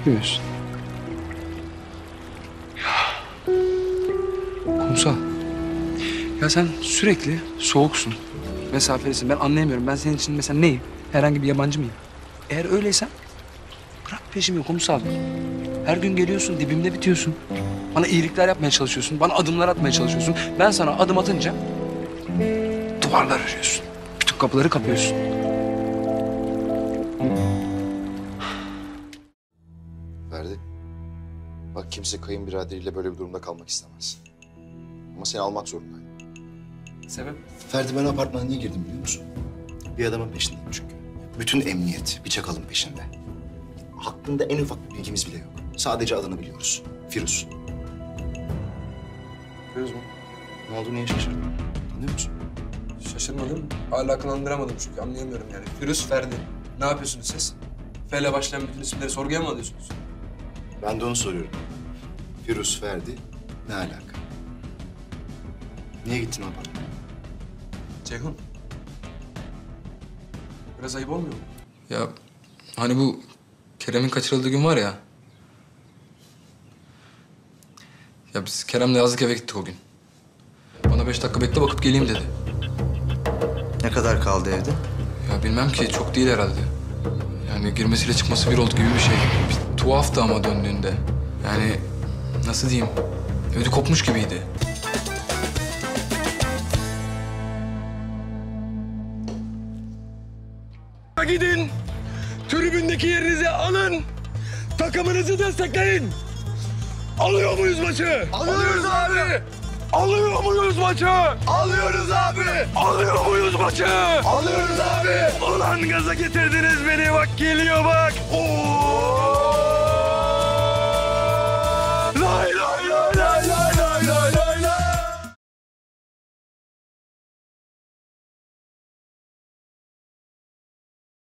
Yapıyorsun. Kumsal. Ya sen sürekli soğuksun. Mesafelisin. Ben anlayamıyorum. Ben senin için mesela neyim? Herhangi bir yabancı mıyım? Eğer öyleysen bırak peşimi kumsal. Her gün geliyorsun, dibimde bitiyorsun. Bana iyilikler yapmaya çalışıyorsun. Bana adımlar atmaya çalışıyorsun. Ben sana adım atınca duvarlar örüyorsun. Bütün kapıları kapıyorsun. Ferdi, bak kimse kayınbiraderiyle böyle bir durumda kalmak istemez. Ama seni almak zorundayım. Sebep? Ferdi, ben apartmana niye girdim biliyor musun? Bir adamın peşindeyim çünkü. Bütün emniyet bir çakalın peşinde. Hakkında en ufak bir bilgimiz bile yok. Sadece adını biliyoruz. Firuz. Firuz mu? Ne oldu, niye şaşırdın? Anlıyor musun? Şaşırmadım. Hala kanlandıramadım çünkü anlayamıyorum yani. Firuz, Ferdi. Ne yapıyorsunuz siz? F ile başlayan bütün isimleri sorguya mı alıyorsunuz? Ben de onu soruyorum. Firuz, Ferdi ne alaka? Niye gittin o apartmana? Ceyhun. Biraz ayıp olmuyor mu? Ya hani bu Kerem'in kaçırıldığı gün var ya. Ya biz Kerem'le yazlık eve gittik o gün. Bana 5 dakika bekle bakıp geleyim dedi. Ne kadar kaldı evde? Ya bilmem ki çok değil herhalde. Yani girmesiyle çıkması bir oldu gibi bir şey. Bir tuhaftı ama döndüğünde. Yani nasıl diyeyim? Ödü kopmuş gibiydi. Gidin, tribündeki yerinizi alın, takımınızı destekleyin. Alıyor muyuz maçı? Alıyoruz abi. Alıyor muyuz maçı? Alıyoruz abi. Alıyor muyuz maçı? Alıyoruz abi. Ulan gaza getirdiniz beni, bak geliyor bak. Oo!